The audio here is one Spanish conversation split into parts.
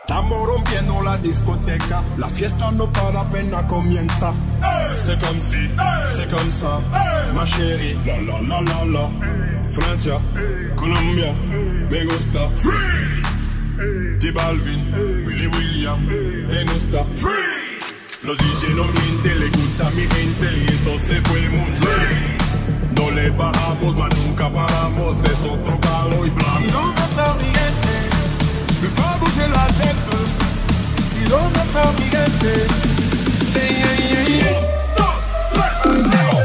Estamos rompiendo la discoteca, la fiesta no para, apenas comienza. C'est comme si, c'est comme ça, ma chérie, la la la la la. Francia, Colombia, me gusta. Freeze, J Balvin, Willy William, te gusta. Freeze, los DJ no mienten, le gusta a mi gente y eso se fue muy bien. No le bajamos, mas nunca paramos, es otro palo y blanco. ¿Y dónde está mi gente? Me fa bouger la tête. ¿Y dónde está mi gente? Hey, hey, hey, hey. 1, 2, 3, go!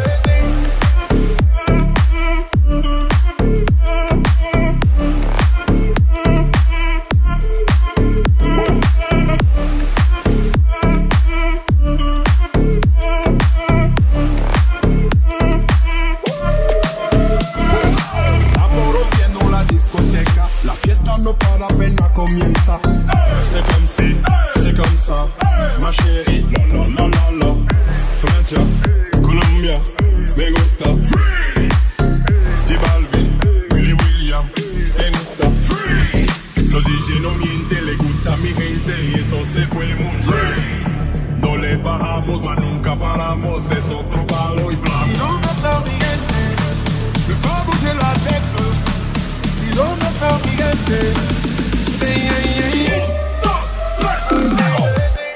No para, apenas comienza. C'est comme si, c'est comme ça, ma chérie, la la la la la. Francia, Colombia, me gusta. Freeze, J Balvin, Willy William, te gusta. Freeze, los DJ no mienten, le gusta a mi gente y eso se fue muy bien. No le bajamos, mas nunca paramos, es otro palo y blanco. ¿Y dónde está mi gente? Me fa bouger la tête. ¿Y dónde está mi gente? Hey, hey, hey, hey. 1, 2, 3, go!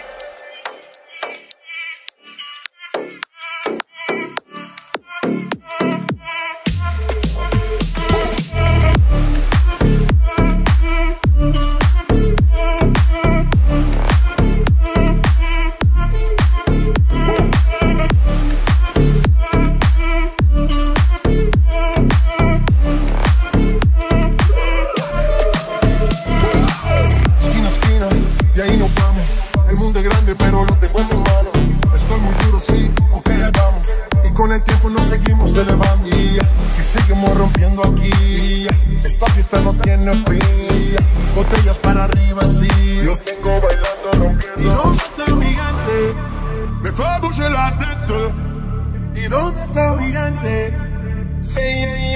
Y ahí nos vamos, el mundo es grande pero lo tengo en mi mano. Estoy muy duro, sí, ok, vamos. Y con el tiempo nos seguimos elevando, que seguimos rompiendo aquí. Esta fiesta no tiene fin, botellas para arriba, sí. Los tengo bailando, rompiendo. ¿Y dónde está mi gente? Me fa bouger la tête. ¿Y dónde está mi gente? Sí,